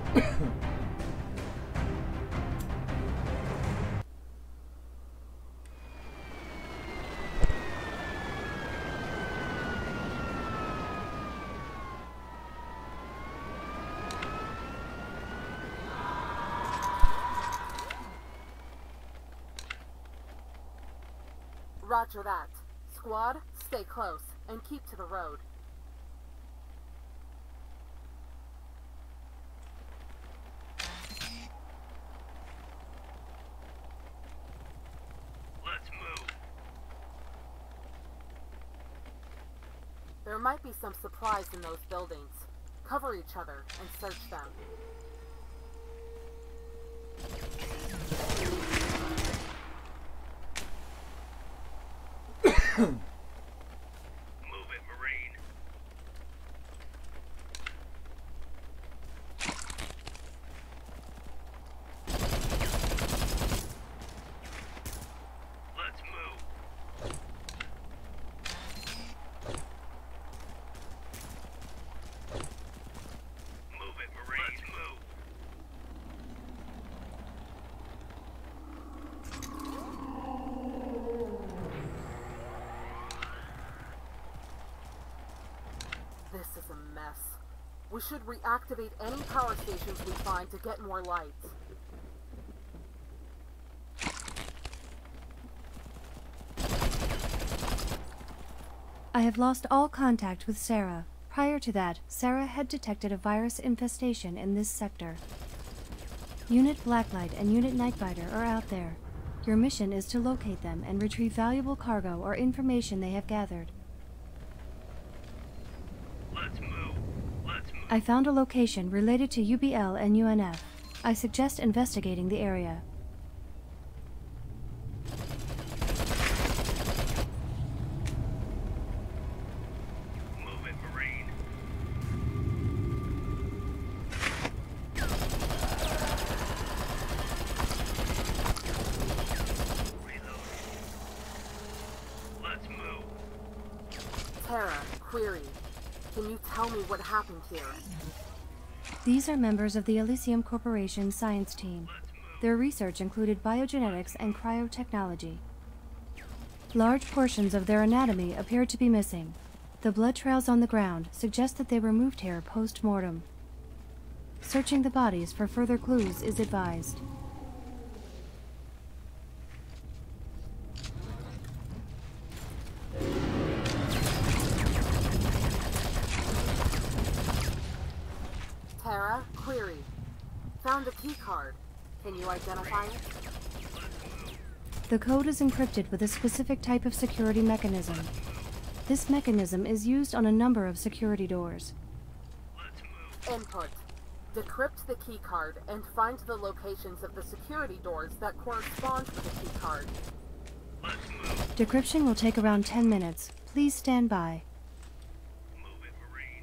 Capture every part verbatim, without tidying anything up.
Roger that. Squad, stay close, and keep to the road. Let's move. There might be some supplies in those buildings. Cover each other and search them. Move it, Marine. Let's move. Move it, Marine. Let's move. This is a mess. We should reactivate any power stations we find to get more lights. I have lost all contact with Sarah. Prior to that, Sarah had detected a virus infestation in this sector. Unit Blacklight and Unit Nightbiter are out there. Your mission is to locate them and retrieve valuable cargo or information they have gathered. Let's move. Let's move. I found a location related to U B L and U N F. I suggest investigating the area. Move it, Marine. Reload. Let's move. Terra, query. Can you tell me what happened here? These are members of the Elysium Corporation science team. Let's move. Their research included biogenetics and cryotechnology. Large portions of their anatomy appeared to be missing. The blood trails on the ground suggest that they were moved here post-mortem. Searching the bodies for further clues is advised. Terra, query. Found a key card. Can you identify it? The code is encrypted with a specific type of security mechanism. This mechanism is used on a number of security doors. Let's move. Input. Decrypt the key card and find the locations of the security doors that correspond with the key card. Let's move. Decryption will take around ten minutes. Please stand by. Move it, Marine.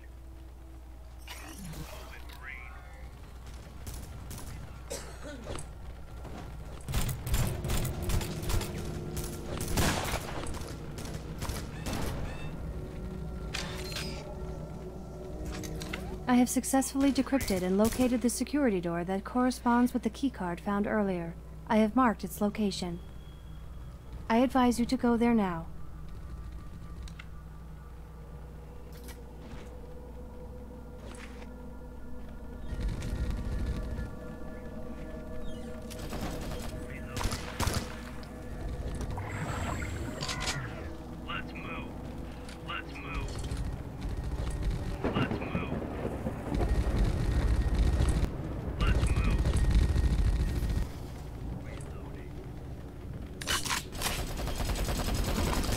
Move it, Marine. I have successfully decrypted and located the security door that corresponds with the keycard found earlier. I have marked its location. I advise you to go there now. Let's move. Let's move. Let's move. Let's move. Reloading.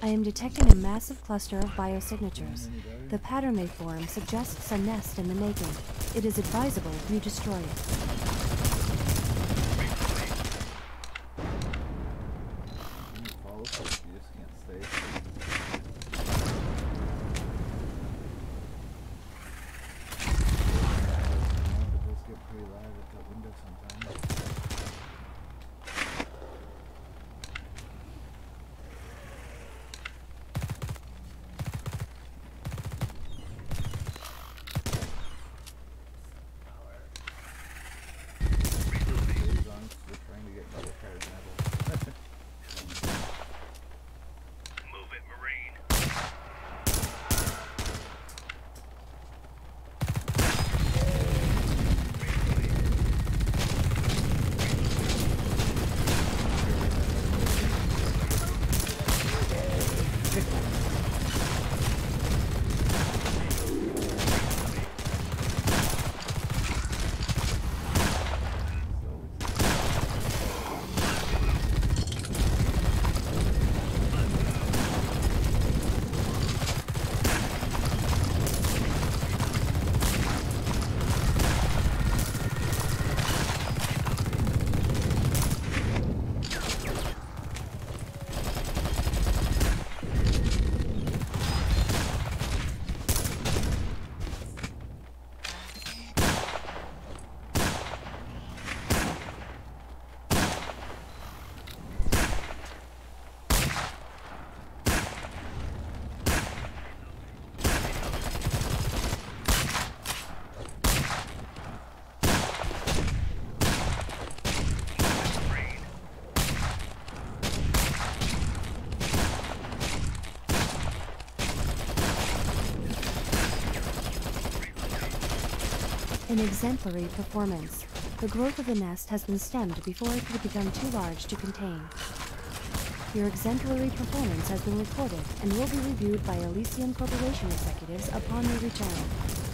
I am detecting a massive cluster of biosignatures. The pattern they form suggests a nest in the making. It is advisable you destroy it. Follow first, you just can't stay. It does get pretty loud at that window sometimes. Days on, we're trying to get double card metal. Move it, Marine. An exemplary performance. The growth of the nest has been stemmed before it could become too large to contain. Your exemplary performance has been recorded and will be reviewed by Elysium Corporation executives upon your return.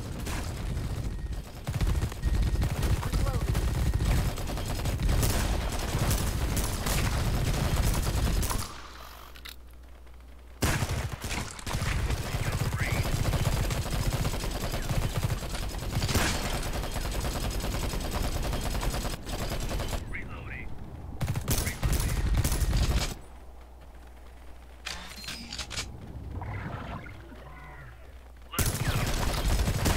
Reloading. Let's go.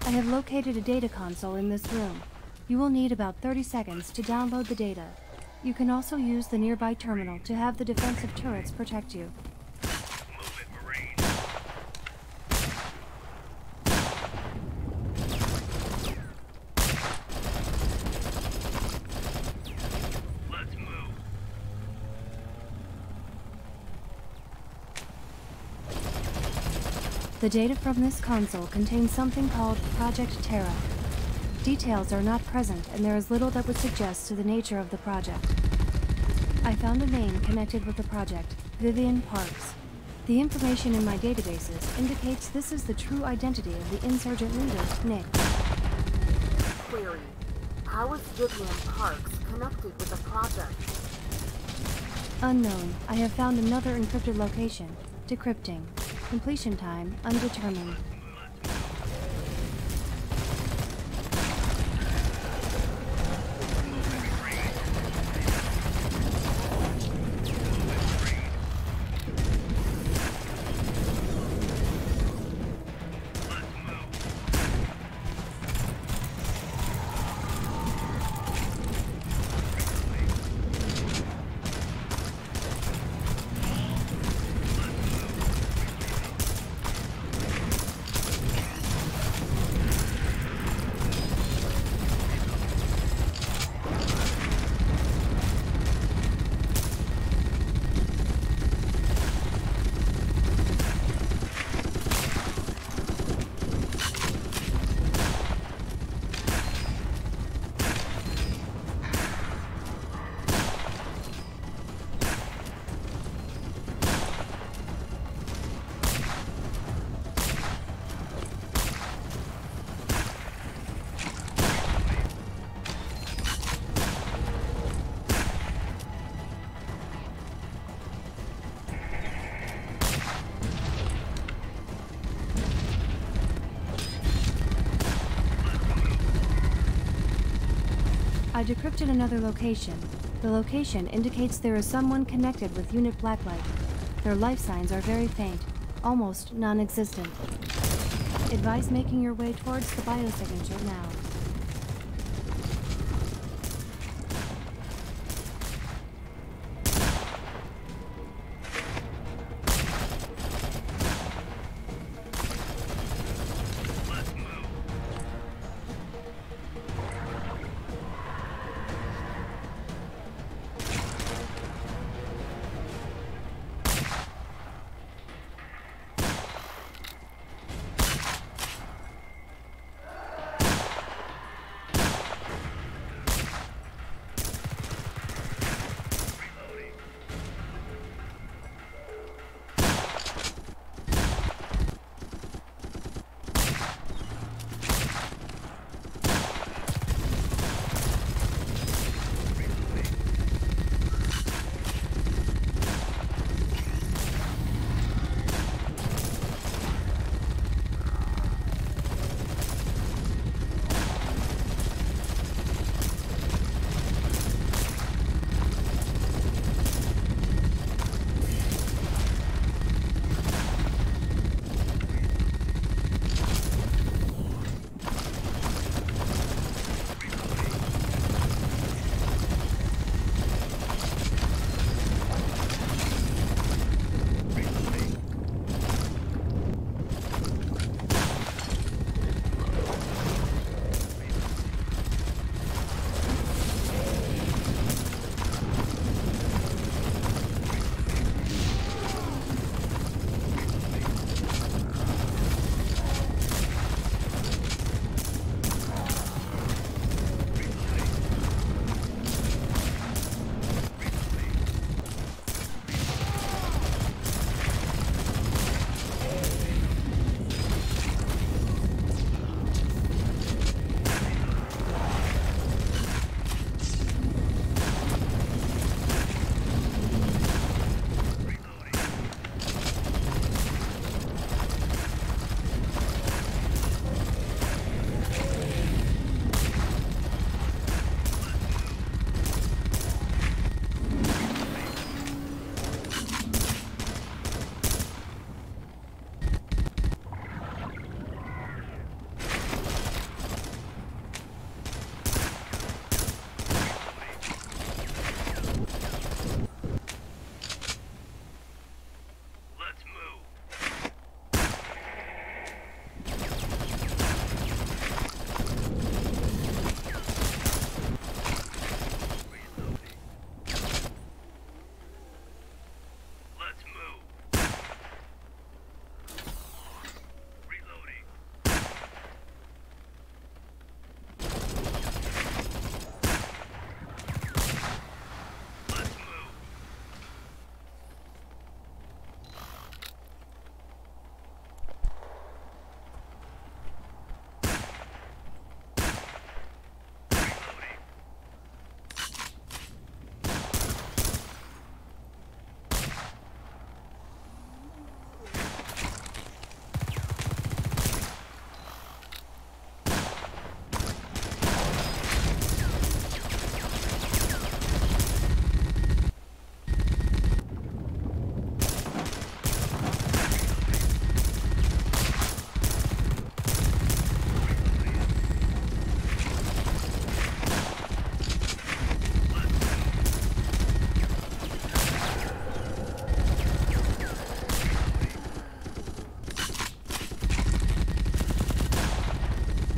I have located a data console in this room. You will need about thirty seconds to download the data. You can also use the nearby terminal to have the defensive turrets protect you. Move it, Marine. Let's move. The data from this console contains something called Project Terra. Details are not present, and there is little that would suggest to the nature of the project. I found a name connected with the project, Vivian Parks. The information in my databases indicates this is the true identity of the insurgent leader, Nick. Query. How is Vivian Parks connected with the project? Unknown. I have found another encrypted location. Decrypting. Completion time undetermined. I decrypted another location. The location indicates there is someone connected with Unit Blacklight. Their life signs are very faint, almost non-existent. Advise making your way towards the biosignature now.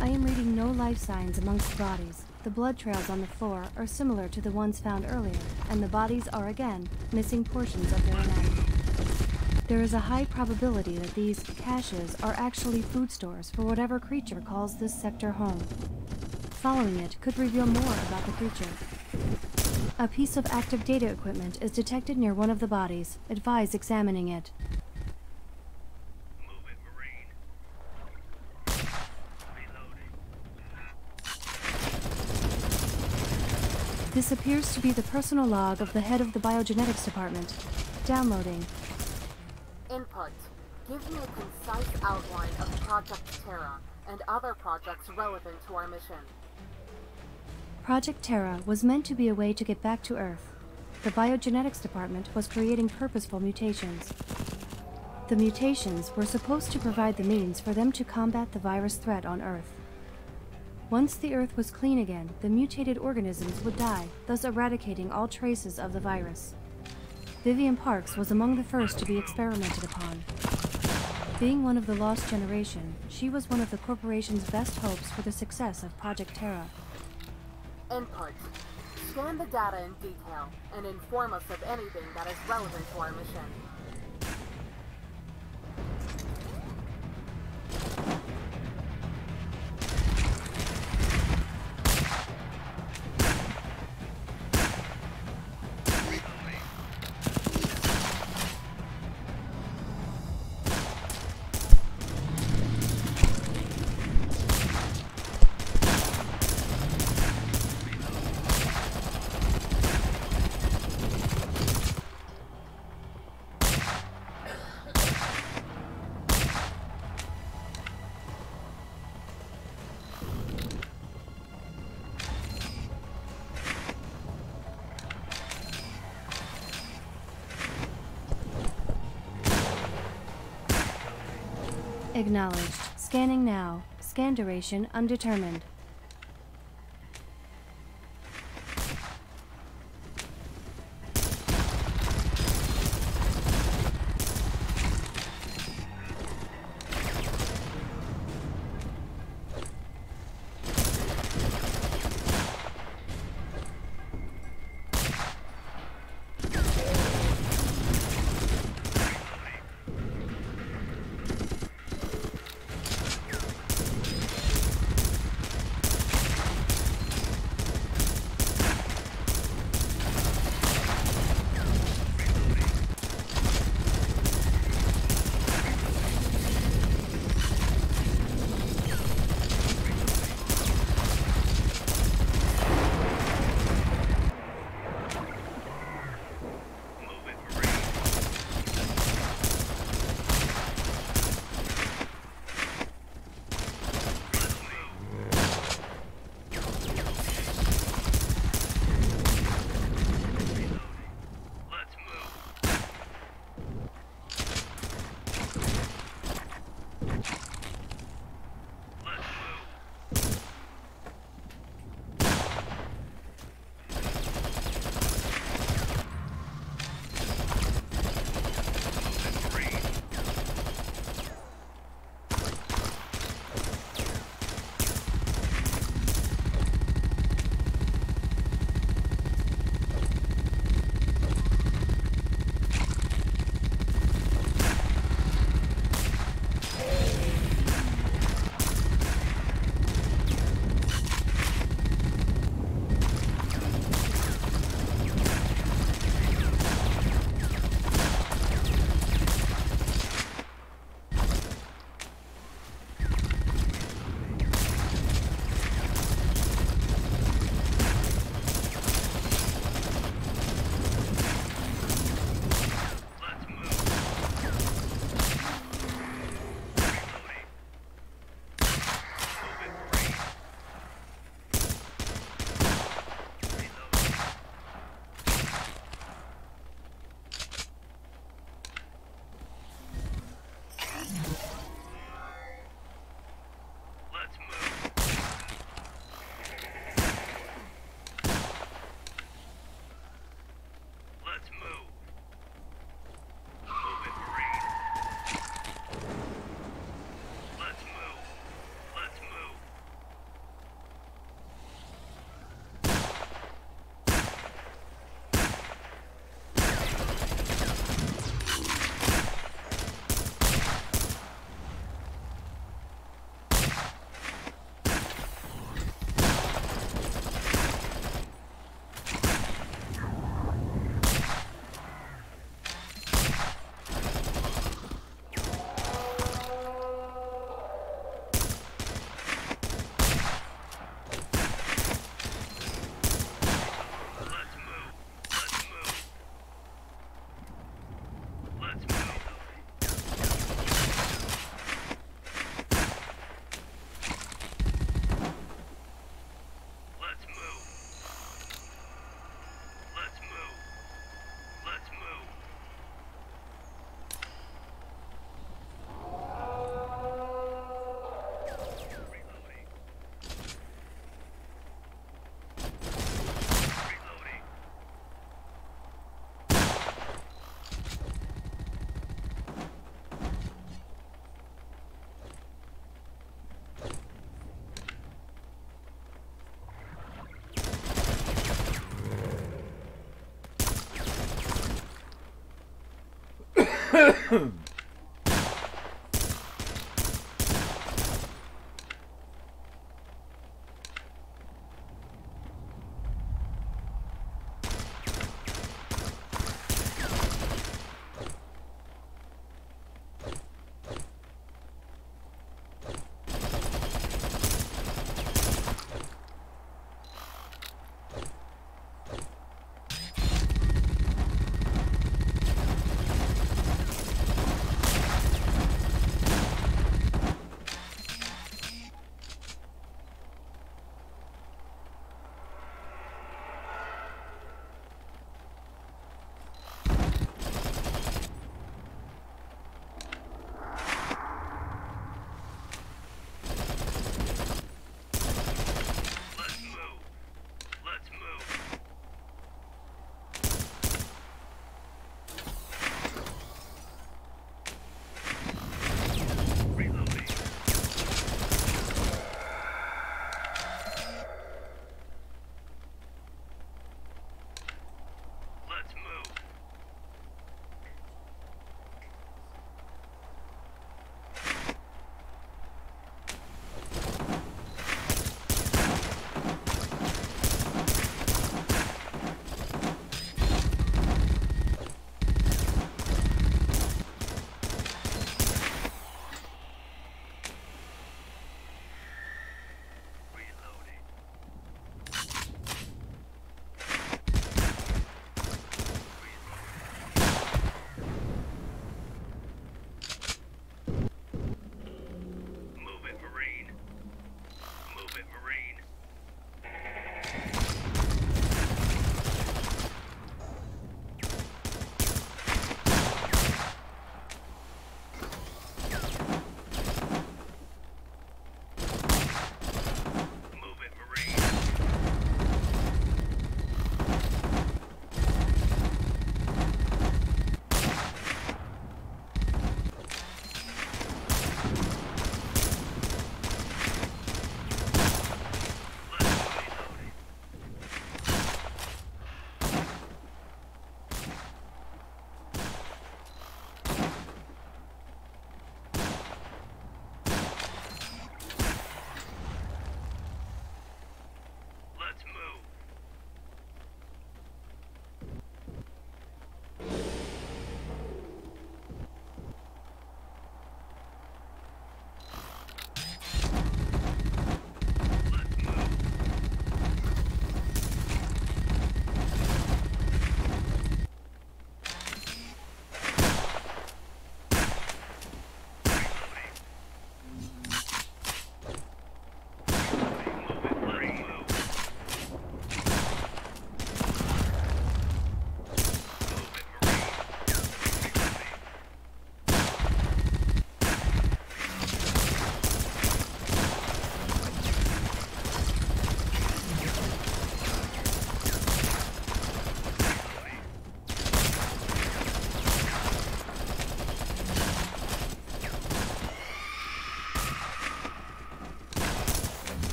I am reading no life signs amongst the bodies. The blood trails on the floor are similar to the ones found earlier, and the bodies are again missing portions of their anatomy. There is a high probability that these caches are actually food stores for whatever creature calls this sector home. Following it could reveal more about the creature. A piece of active data equipment is detected near one of the bodies. Advise examining it. Move it, Marine. Reloading. This appears to be the personal log of the head of the biogenetics department. Downloading. Input. Give me a concise outline of Project Terra and other projects relevant to our mission. Project Terra was meant to be a way to get back to Earth. The biogenetics department was creating purposeful mutations. The mutations were supposed to provide the means for them to combat the virus threat on Earth. Once the Earth was clean again, the mutated organisms would die, thus eradicating all traces of the virus. Vivian Parks was among the first to be experimented upon. Being one of the lost generation, she was one of the corporation's best hopes for the success of Project Terra. Input. Scan the data in detail and inform us of anything that is relevant to our mission. Acknowledged. Scanning now. Scan duration undetermined.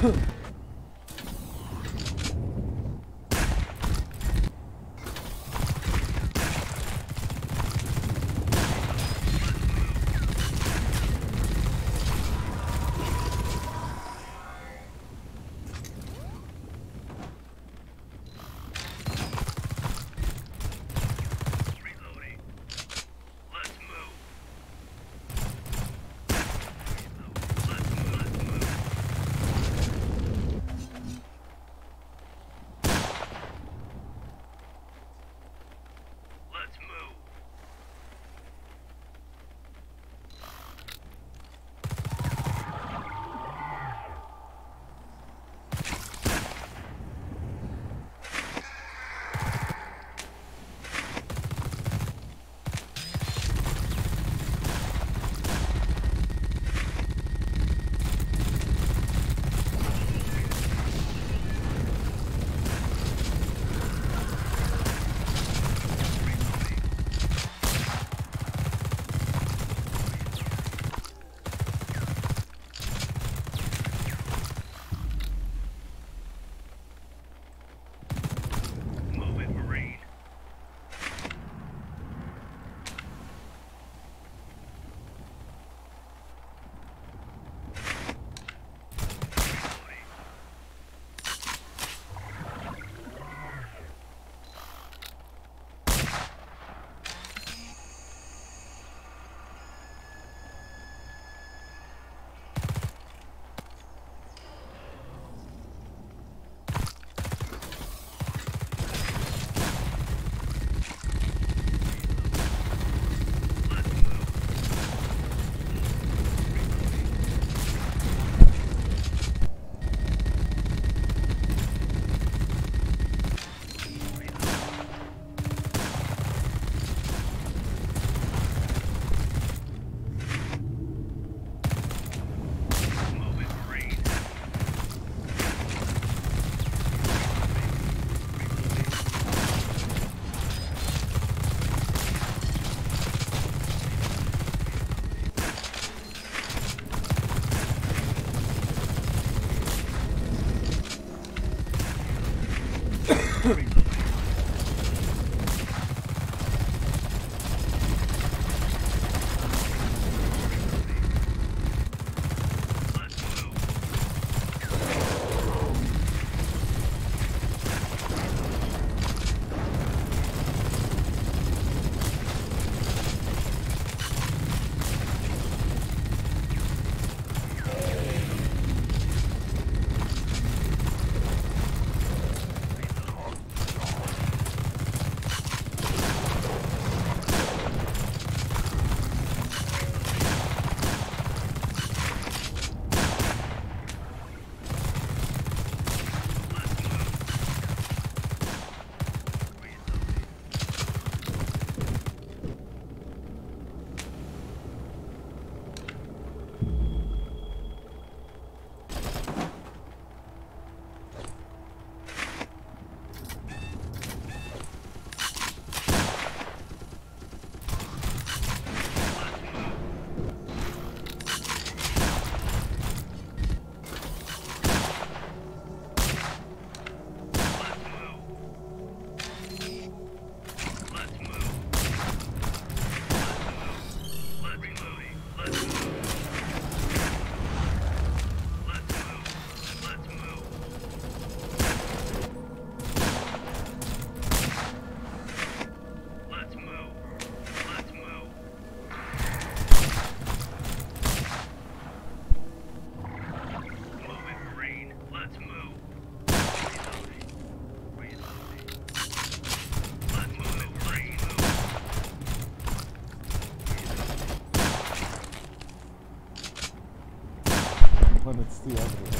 when it's the other way.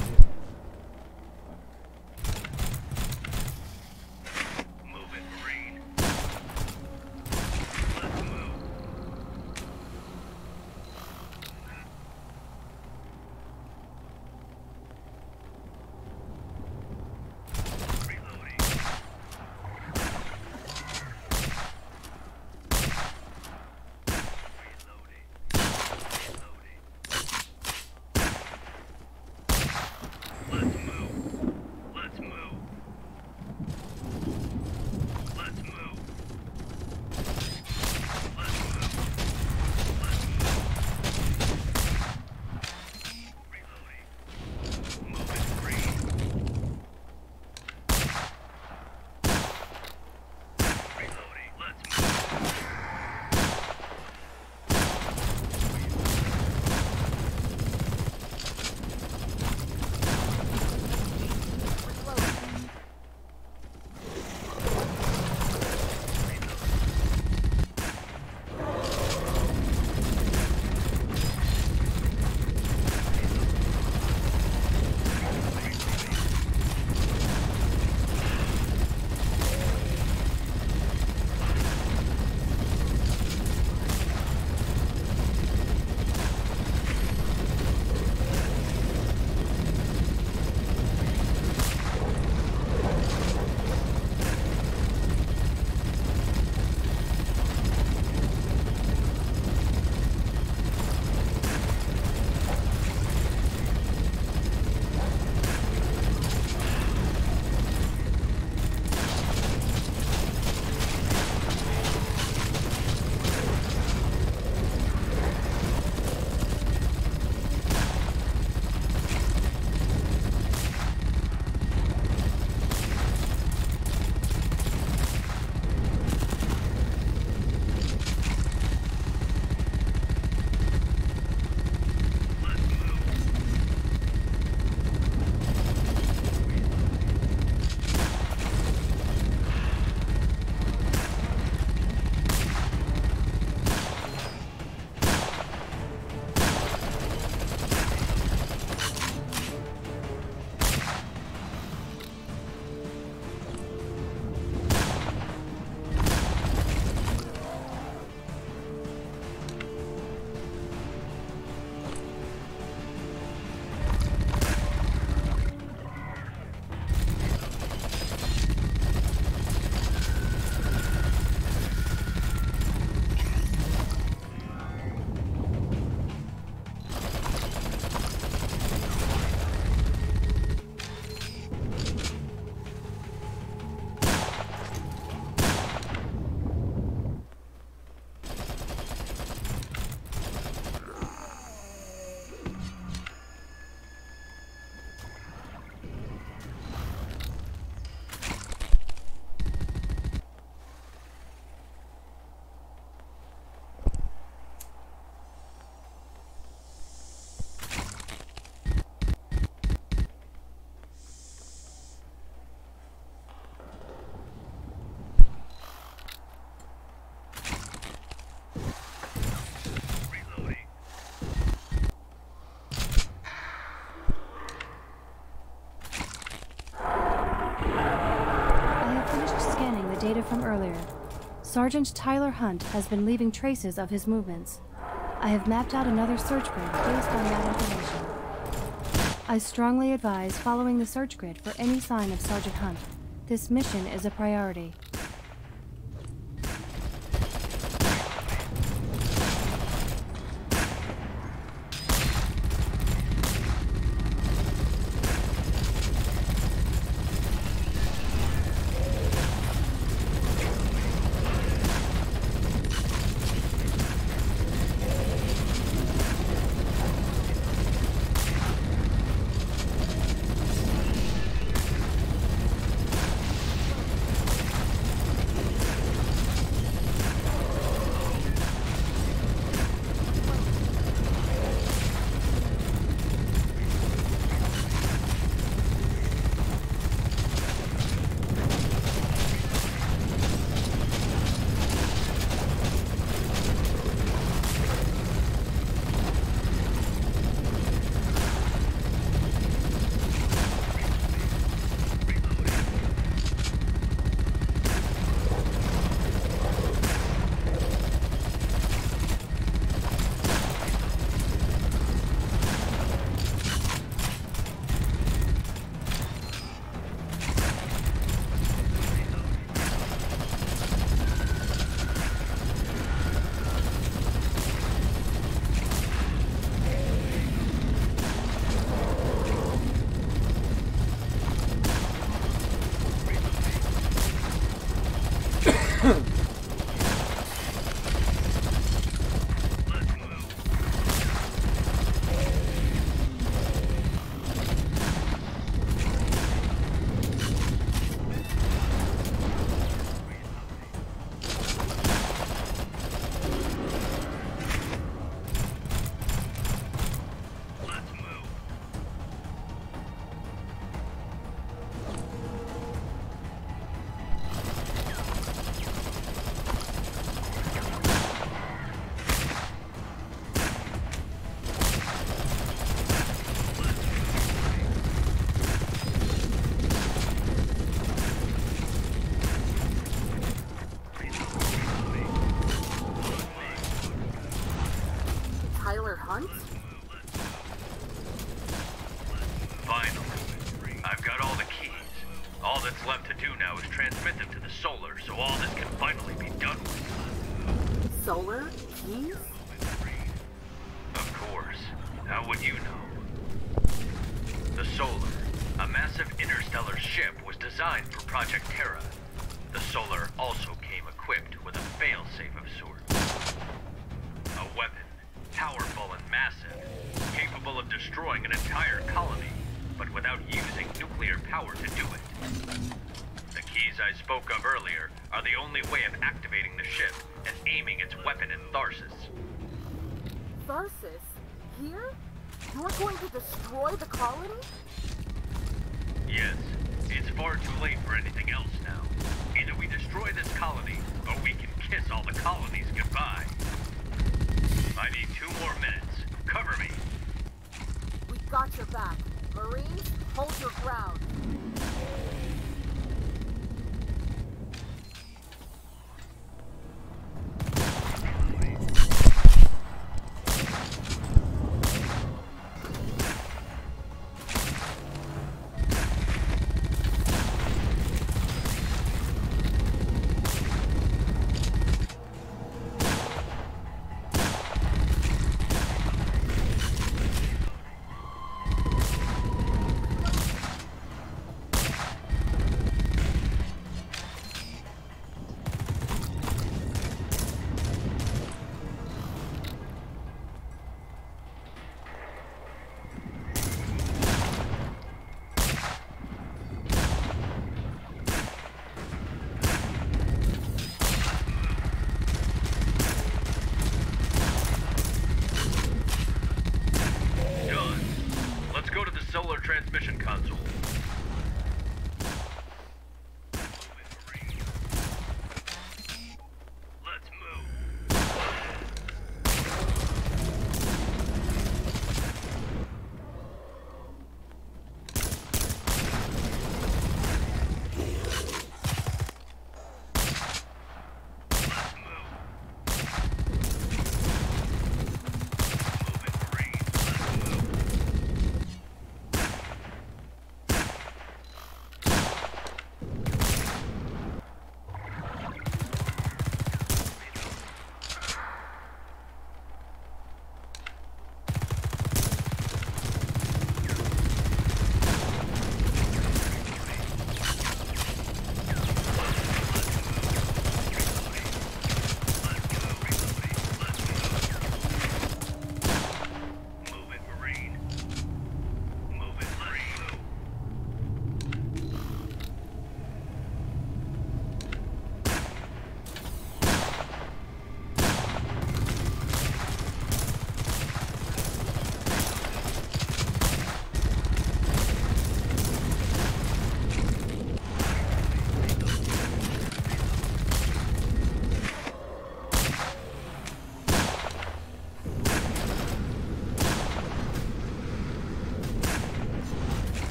Move it, Marine. Let's move. Reloading. Reloading. Reloading. data from earlier. Sergeant Tyler Hunt has been leaving traces of his movements. I have mapped out another search grid based on that information. I strongly advise following the search grid for any sign of Sergeant Hunt. This mission is a priority. Tyler Hunt? Finally. I've got all the keys. All that's left to do now is transmit them to the Solar, so all this can finally be done with. Solar? Keys? Of course. How would you know? The Solar, a massive interstellar ship, was designed for Project Terra. The Solar also came equipped with a failsafe of sorts. A weapon, powerful and massive, capable of destroying an entire colony, but without using nuclear power to do it. The keys I spoke of earlier are the only way of activating the ship and aiming its weapon in Tharsis. Tharsis? Here? You're going to destroy the colony? Yes, it's far too late for anything else now. Either we destroy this colony, or we can kiss all the colonies goodbye. I need two more minutes. Cover me. We got your back. Marines, hold your ground.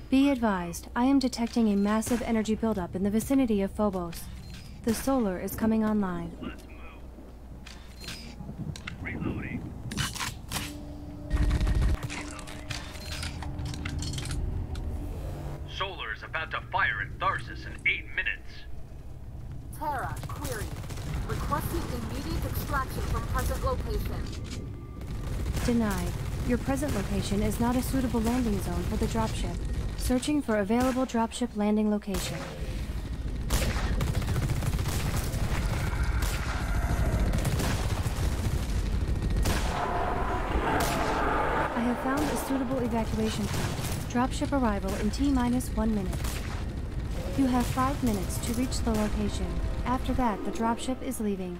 Be advised, I am detecting a massive energy buildup in the vicinity of Phobos. The solar is coming online. Let's move. Reloading. Solar is about to fire at Tharsis in eight minutes. Terra, query. Requesting immediate extraction from present location. Denied. Your present location is not a suitable landing zone for the dropship. Searching for available dropship landing location. I have found a suitable evacuation point. Dropship arrival in T minus one minute. You have five minutes to reach the location. After that, the dropship is leaving.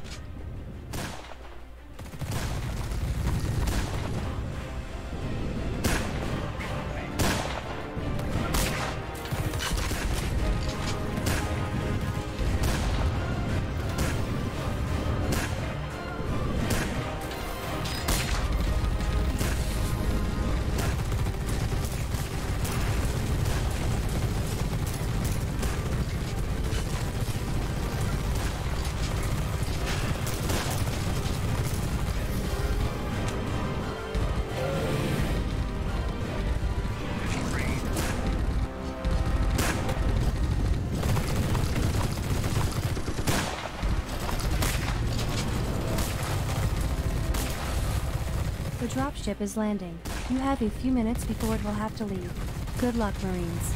The dropship is landing. You have a few minutes before it will have to leave. Good luck, Marines.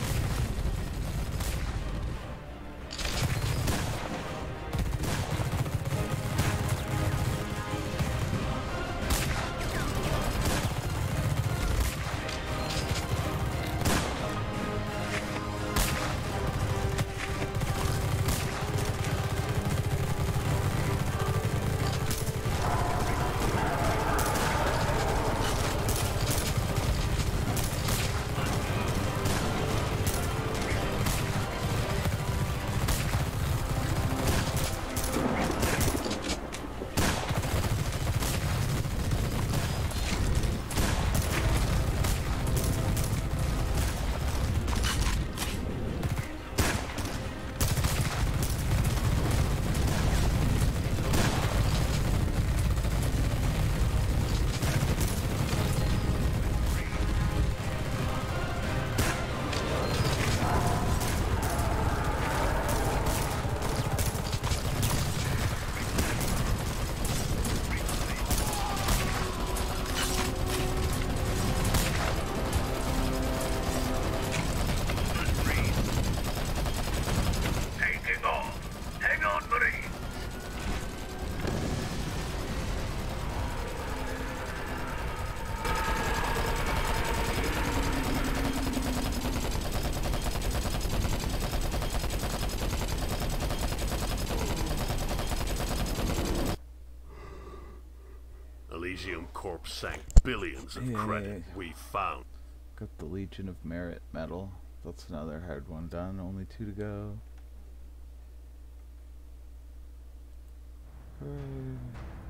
Elysium Corp sank billions of Yeah. credit we found. Got the Legion of Merit medal. That's another hard one done. Only two to go. Hooray.